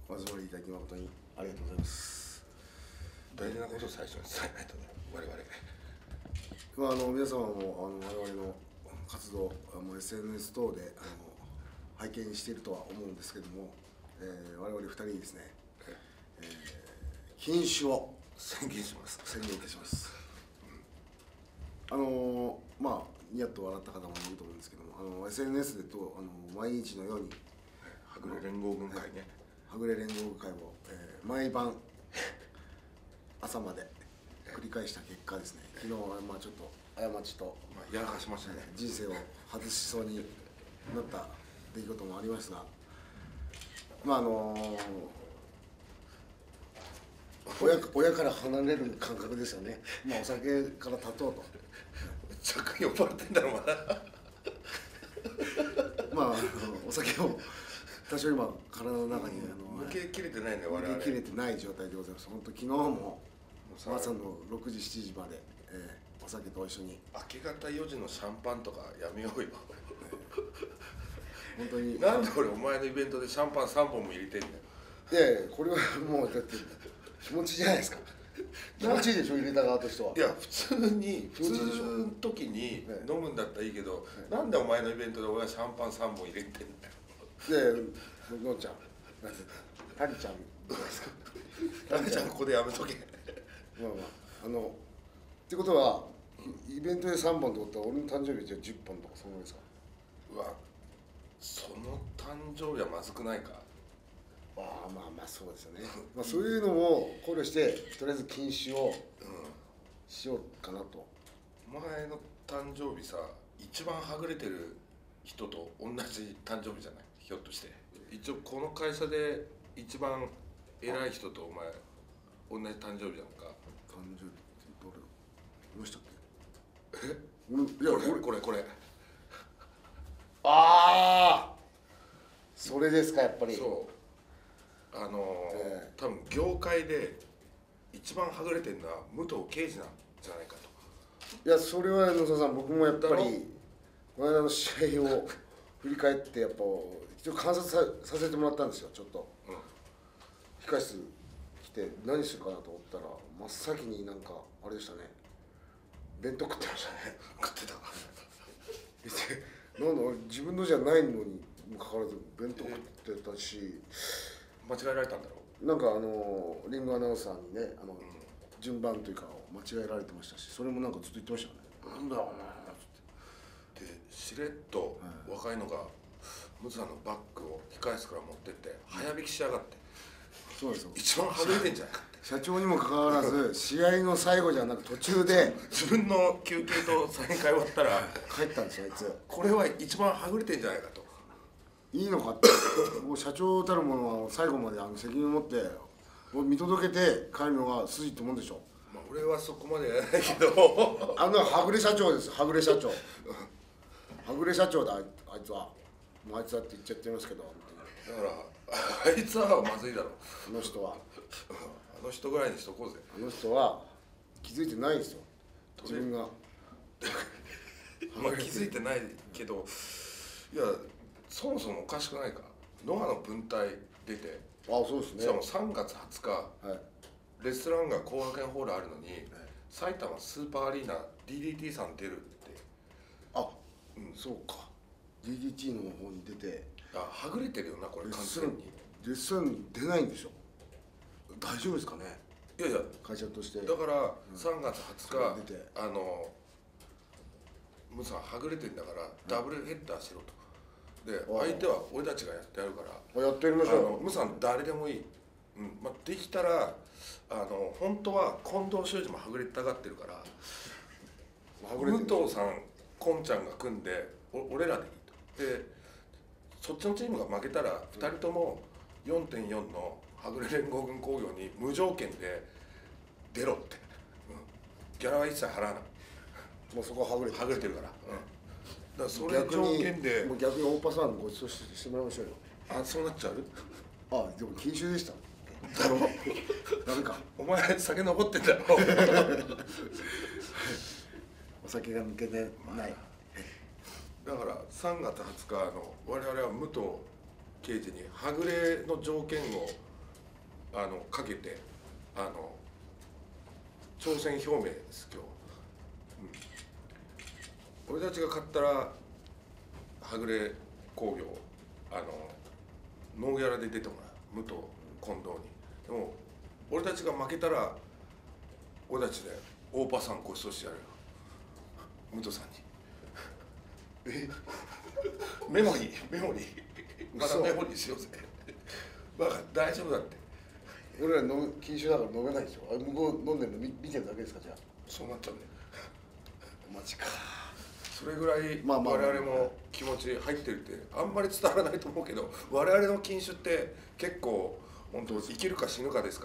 お集まりいただき誠にありがとうございます。 大事なことを最初に伝えないとね、我々。 皆様も我々の活動SNS 等で拝見しているとは思うんですけども、我々2人にですね、禁酒を宣言いたします。ニヤッと笑った方もいると思うんですけども、SNS でと毎日のようにはぐれ連合軍会ね、 はぐれ連合軍会を、毎晩朝まで繰り返した結果ですね、昨日はちょっと過ちとやらかしましたね。 人生を外しそうになった出来事もありますが、親から離れる感覚ですよね。お酒から立とうと。 若干酔っ払ってんだろまだ。 お酒を多少今体の中に抜けきれてないね、我々。 抜けきれてない状態でございます。本当昨日も朝の6時7時まで、お酒と一緒に。 明け方4時のシャンパンとかやめようよ。 本当に。 なんで俺お前のイベントでシャンパン3本も入れてんだよ。 いやいや、これはもうだって気持ちじゃないですか。気持ちいいでしょ、入れた側としては。 いや、普通の時に飲むんだったらいいけど、なんでお前のイベントで俺はシャンパン3本入れてんだよ。 で、のんちゃん、タリちゃんどうですか。 タリちゃんここでやめとけ。 ってことはイベントで3本ってことは俺の誕生日じゃ10本とかそんなですか。 うわ、その誕生日はまずくないか。 そうですよね。そういうのも考慮してとりあえず禁酒をしようかなと。 お前の誕生日さ、一番はぐれてる人と同じ誕生日じゃない、ひょっとして。一応この会社で一番偉い人とお前同じ誕生日じゃんか。 誕生日ってどれしたっけ。いや、 これそれですか。やっぱりそう、多分業界で一番はぐれてるのは武藤敬司なんじゃないかと。 いや、それは野沢さん、僕もやっぱりこの間の試合を振り返ってやっぱ一応観察させてもらったんですよ。ちょっと、控室来て何するかなと思ったら真っ先になんかあれでしたね、弁当食ってましたね。 食ってたか。 なんだ、自分のじゃないのにもかかわらず弁当食ってたし、 間違えられたんだろう。 なんかリングアナウンサーにね、順番というか間違えられてましたし、それもなんかずっと言ってましたよね。なんだよお前で、しれっと若いのがムツさんのバッグを控室から持ってって早引きしやがって。 そうですよ。 一番はぐれてんじゃないかって。 社長にもかかわらず試合の最後じゃなく途中で自分の休憩とサイン会終わったら帰ったんですよ、あいつ。 これは一番はぐれてんじゃないかと。 いいのかって、もう社長たるものは最後まで責任を持ってもう見届けて帰るのが筋ってもんでしょ。 俺はそこまでやらないけどはぐれ社長です。はぐれ社長はぐれ社長だ、あいつは。もうあいつだって言っちゃってますけど。 だからあいつはまずいだろ。 あの人はあの人ぐらいにしとこうぜ。 あの人は気づいてないですよ、自分が。 気づいてないけど、いやそもそもおかしくないか。ノアの分隊出て、 そうですね。 しかも3月20日、レストランが後楽園ホールあるのに、埼玉スーパーアリーナ DDT さん出るって。 そうか、 DDT の方に出て。 はぐれてるよな、これ完全に。 レッスン出ないんでしょ。大丈夫ですかね。 いやいや、 会社として。 だから3月20日、 出てムツさんはぐれてんだからダブルヘッダーしろと。で、相手は俺たちがやってやるから、 やってやりましょう。 ムツさん誰でもいい。できたら本当は近藤修二もはぐれたがってるから、武藤さん、こんちゃんが組んで俺らでいいと。で、そっちのチームが負けたら2人とも 4.4 のはぐれ連合軍工業に無条件で出ろって、ギャラは一切払わない。 もうそこははぐれてるから、だからそれ条件でもう逆に大パさんごちそうしてもらいましょうよ。 そうなっちゃう。 でも禁酒でしただろ。 ダメか。 お前酒残ってんだろ。 お酒が抜けてない。 だから3月20日我々は武藤刑事にはぐれの条件をかけて挑戦表明です今日、俺たちが勝ったらはぐれ工業ノーギャラで出てもらう、武藤近藤に。でも俺たちが負けたら俺たちで大場さんご馳走してやるよ、武藤さんに。メモリーまだメモリーしようぜ。バカ大丈夫だって。 俺ら禁酒だから飲めないでしょ。向こう飲んでるの見てるだけですか。じゃあそうなっちゃうね。 マジか。 それぐらい我々も気持ち入ってるってあんまり伝わらないと思うけど、我々の禁酒って結構本当生きるか死ぬかですから、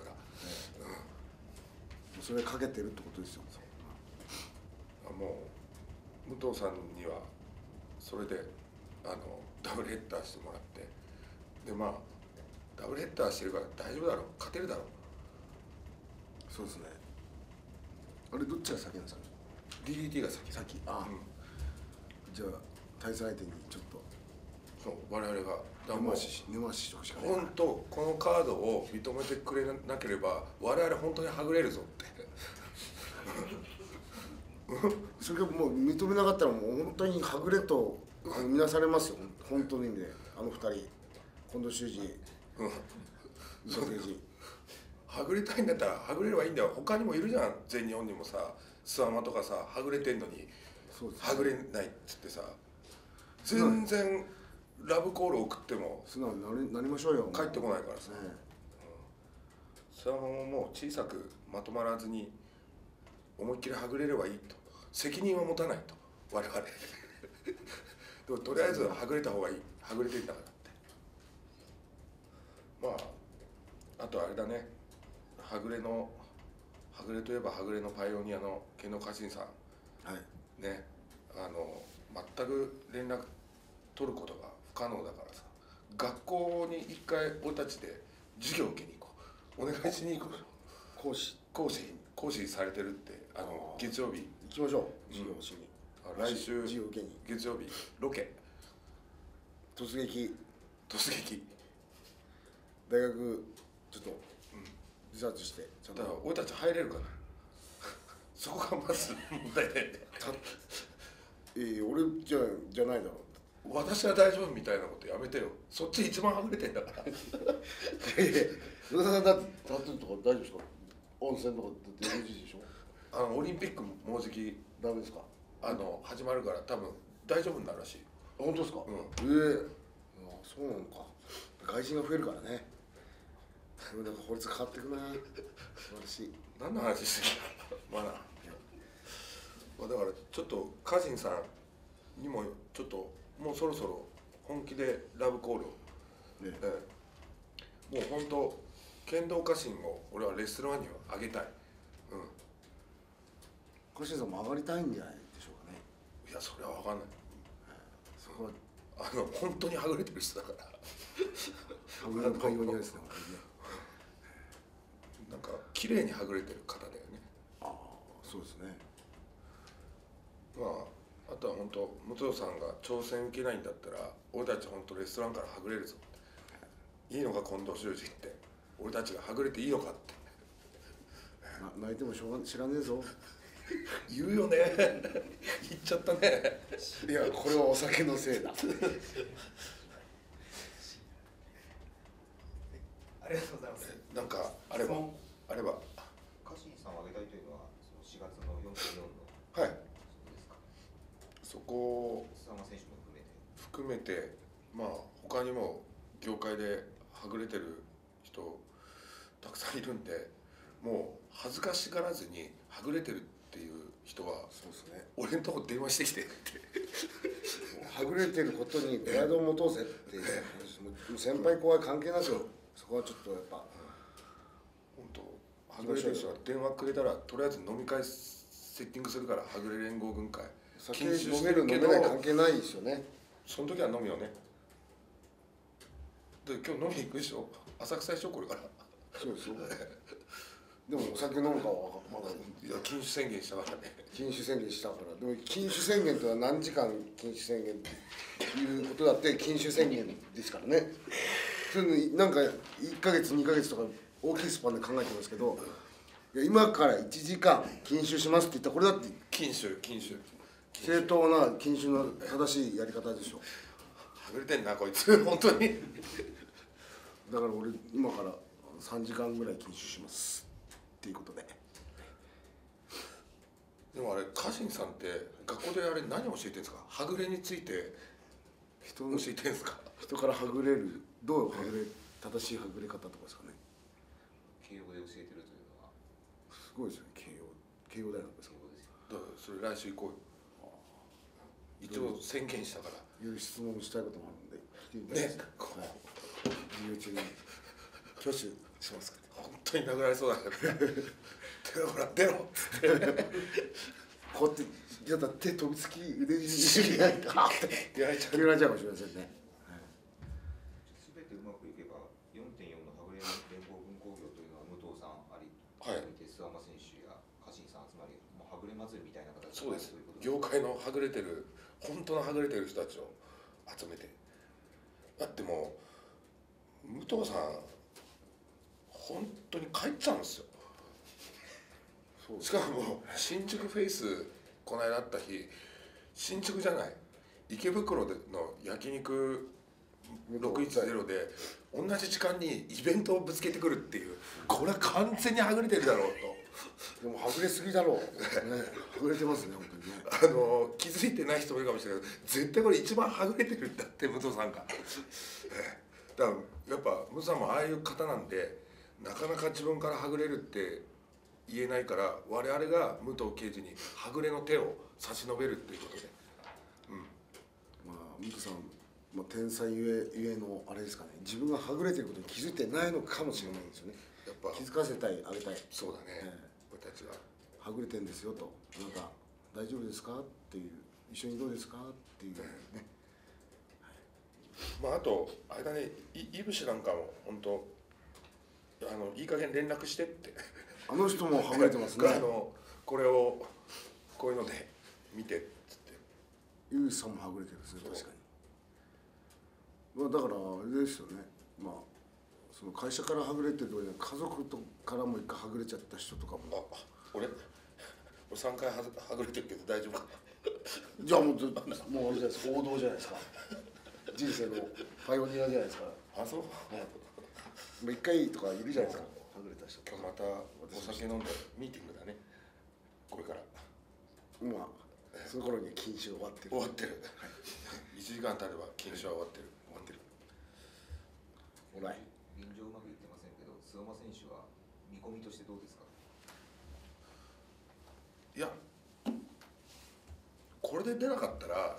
それかけてるってことですよ。 もう武藤さんにはそれでダブルヘッダーしてもらって、でまあダブルヘッダーしてるから大丈夫だろう、勝てるだろう。 そうですね。あれどっちが先なんですか。 DDT が先。 じゃあ対戦相手にちょっとそう我々が根回ししてほしいから。 本当このカードを認めてくれなければ我々本当にはぐれるぞってそれがもう認めなかったらもう本当にはぐれと見なされますよ。本当にね、二人近藤修二、伊藤刑事はぐれたいんだったらはぐれればいいんだよ。他にもいるじゃん、全日本にもさ、諏訪間とかさ、はぐれてんのにはぐれないっつってさ、全然ラブコール送っても素直になりましょうよ。 帰ってこないからさ、諏訪間ももう小さくまとまらずに思いっきりはぐれればいいと、責任は持たないと我々でもとりあえずはぐれた方がいい、はぐれてんだからって。まああとあれだね、はぐれといえばはぐれのパイオニアの毛野家臣さん、ね、全く連絡取ることが不可能だからさ、学校に一回俺たちで授業受けに行こう、お願いしに行こう。講師されてるって、月曜日行きましょう。授業しに、 来週授業受けに月曜日ロケ突撃大学ちょっとリサーチしてちゃんと。 だから俺たち入れるかなそこがまず問題だよね。 俺じゃないだろう。 私は大丈夫みたいなことやめてよ。そっち一番はぐれてんだから野田さんだってタトゥーとか大丈夫ですか。温泉とかって NG でしょ。 オリンピックもうじきダメですか。 始まるから多分大丈夫になるらしい。 本当ですか。そうなのか。外人が増えるからね。それだから法律変わっていくな。素晴らしい。 何の話してるのまだだからちょっと家臣さんにもちょっともうそろそろ本気でラブコールを、もう本当剣道家臣を俺はレストランにはあげたい。 小新さんも上がりたいんじゃないでしょうかね。 いやそれは分かんない。 そこは本当にはぐれてる人だからはぐれのパイオニアですね。 なんか綺麗にはぐれてる方だよね。 そうですね。 あとは本当武藤さんが挑戦受けないんだったら俺たち本当レストランからはぐれるぞって。いいのか近藤修二って、俺たちがはぐれていいのかって泣いてもしょうが知らねえぞ言うよね言っちゃったね。 いやこれはお酒のせいだありがとうございます。 なんかあれば家臣さんを挙げたいというのはその4月の4.4のはい、 ですか。 そこを諏訪間選手も含めて。 含めてまあ他にも業界ではぐれてる人たくさんいるんで、もう恥ずかしがらずにはぐれてるっていう人はそうですね。 俺のとこ電話してきてってはぐれてることにプライドを持とうぜっていう話。先輩後輩関係なくそこはちょっとやっぱ本当はぐれてる人は電話くれたらとりあえず飲み会セッティングするから、はぐれ連合軍会酒飲める飲めない関係ないですよね。 その時は飲むよね。で今日飲みに行くでしょ、浅草でしょこれから。 そうですよでもお酒飲むかはまだ。 いや禁酒宣言したからね。 禁酒宣言したから。でも禁酒宣言とは何時間禁酒宣言っていうことだって禁酒宣言ですからね。それなんか1ヶ月2ヶ月とか大きいスパンで考えてますけど、いや今から1時間禁酒しますって言ったらこれだって禁酒正当な禁酒の正しいやり方でしょ。 はぐれてんなこいつ本当に。 だから俺今から3時間ぐらい禁酒しますっていうことで。 でもあれ家臣さんって学校であれ何教えてるんですか？はぐれについて教えてるんですか？ 人からはぐれる、どうはぐれ、正しいはぐれ方とかですかね。 慶応で教えてるというのはすごいですよね。慶応大学ですか。 だからそれ来週行こうよ。一応宣言したから。 いろいろ質問したいこともあるんで来ていただいて、 ね、 授業中に挙手しますか。 本当に殴られそうだから手ほら出ろっつってこうやってやったら手飛びつき腕に焼いてはってやられちゃう。 やられちゃうかもしれませんね。 全てうまくいけば 4.4 のはぐれ連合文工業というのは武藤さんあり、 はい諏訪間選手や家臣さん集まり、もうはぐれ祭りみたいな形そうですということ業界のはぐれてる本当のはぐれてる人たちを集めて、だってもう武藤さん本当に帰っちゃうんですよ。しかも新宿フェイスこの間あった日、新宿じゃない池袋での焼肉610で同じ時間にイベントをぶつけてくるっていう、これは完全にはぐれてるだろうと。 でもはぐれすぎだろう、ね、はぐれてますね本当にね。 気づいてない人もいるかもしれないけど、絶対これ一番はぐれてるんだって武藤さんが。だからやっぱ武藤さんもああいう方なんで、なかなか自分からはぐれるって言えないから、我々が武藤刑事にはぐれの手を差し伸べるっていうことで、 まあ武藤さん、まあ、天才ゆえのあれですかね、自分がはぐれてることに気づいてないのかもしれないんですよね。 やっぱ気づかせたい、あげたい。 そうだね、俺たちがはぐれてんですよと、なんか大丈夫ですかっていう、一緒にどうですかっていうね。 まああとあれだね、いぶしなんかも本当いい加減連絡してってあの人もはぐれてますね。 これをこういうので見てっつって。 ゆうさんもはぐれてるんですね、確かに。まあだからあれですよね、まあその会社からはぐれてると家族とからも一回はぐれちゃった人とかも。 俺3回はぐれてるけど大丈夫かな。 じゃあもうあれじゃないですか、王道じゃないですか。人生のパイオニアじゃないですか。 あ、そう。 もう一回とかいるじゃないですか、はぐれた人。 今日またお酒飲んでミーティングだね、これから。 まあその頃には禁酒終わってる。 終わってる。1時間経れば禁酒は終わってる。終わってる。 ほらい。 現状うまくいってませんけど、諏訪間選手は見込みとしてどうですか？ いや、これで出なかったら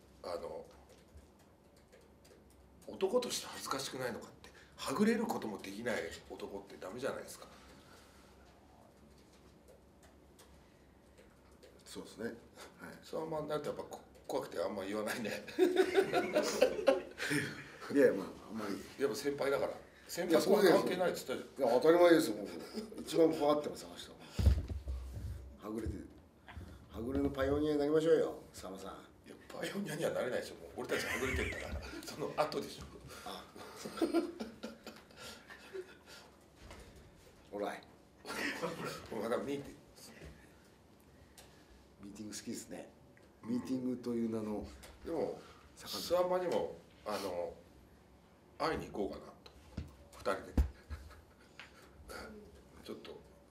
男として恥ずかしくないのかって、はぐれることもできない男ってダメじゃないですか。 そうですね。はい。 そのままだとやっぱ怖くてあんま言わないね。 いやまああんまり。 やっぱ先輩だから。先輩いやそうですよ関係ないって言ったじいや当たり前ですよ。もう一番怖がってますあの人。はぐれてる。はぐれのパイオニアになりましょうよ、佐野さん。 ゃん。いやパイオニアにはなれないでしょ。もう俺たちはぐれてるから、その後でしょ。 ほらい。 まだ見て。 ミーティング好きですね。ミーティングという名の。 でも諏訪間にも会いに行こうかなと2人で。ちょっと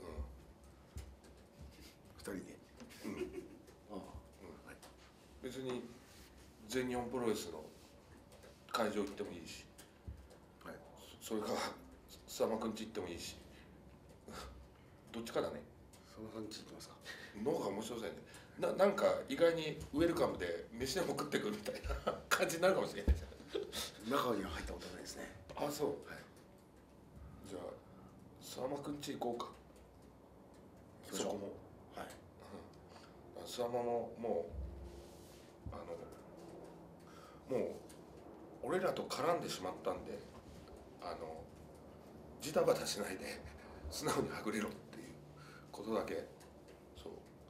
二人で。ああ、 別に全日本プロレスの会場行ってもいいし、 はい。 それから諏訪間くん家行ってもいいし、どっちかだね。 佐野さんち行きますか。 の方が面白そうやね。なんか意外にウェルカムで飯でも食ってくるみたいな感じになるかもしれないじゃん。 中には入ったことないですね。 あ、そう。 はい。 じゃあ諏訪間くん家行こうか。 行きましょう。 そこも。 はい。 諏訪間ももうもう俺らと絡んでしまったんで、ジタバタしないで素直にはぐれろっていうことだけ。そう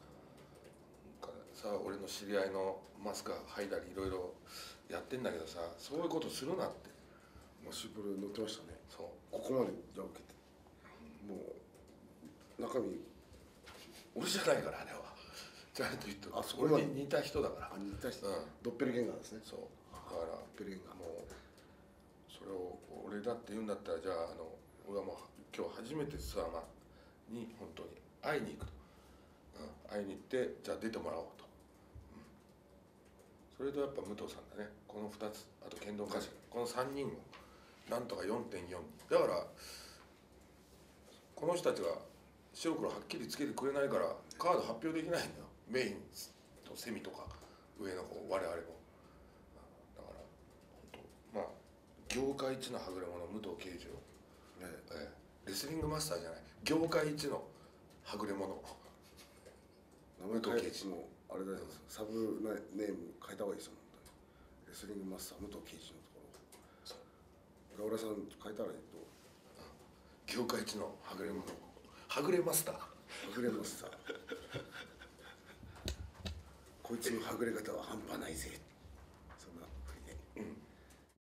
さ、俺の知り合いのマスカ剥いだりいろいろやってんだけどさ、そういうことするなって。 まあシンプル乗ってましたね。 そうここまでじゃあ受けて。 中身俺じゃないからあれはちゃんと言っとる。 あそこまで俺に似た人だから。 似た人、 うんドッペルゲンガーですね。 そうだからドッペルゲンガー。 もうそれを俺だって言うんだったら、じゃあ俺はもう今日初めて諏訪間に本当に会いに行くと、会いに行ってじゃあ出てもらおうと、それとやっぱ武藤さんだね。この2つ、あと剣道家臣、この3人をなんとか 4.4 だから、この人たちが白黒はっきりつけてくれないからカード発表できないんだよ。メインとセミとか上の方我々も。だから本当まあ業界一のはぐれ者武藤敬司を、レスリングマスターじゃない、業界一のはぐれ者名前変えてもあれだよ、サブネーム変えた方がいいですよ、本当に。レスリングマスター武藤敬司のところ、浦浦さん変えたらいいと。 業界一のはぐれ者、はぐれマスター、 はぐれマスターこいつのはぐれ方は半端ないぜ。